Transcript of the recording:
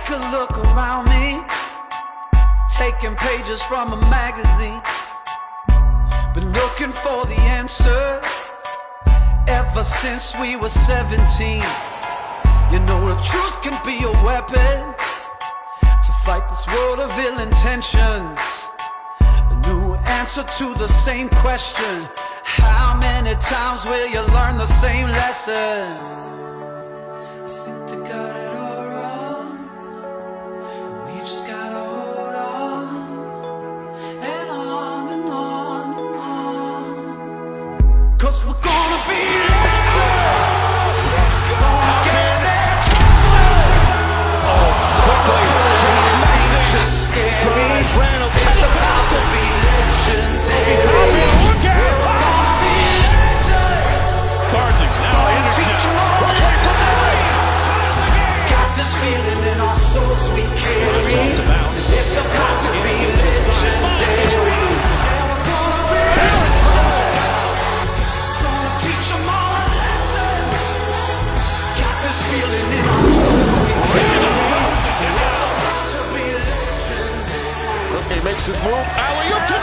take a look around me, taking pages from a magazine. Been looking for the answers ever since we were 17. You know the truth can be a weapon to fight this world of ill intentions. A new answer to the same question: how many times will you learn the same lesson? I think they got it all wrong. We just gotta hold on and on and on and on. 'Cause we're gonna be makes his move. Alley-oop.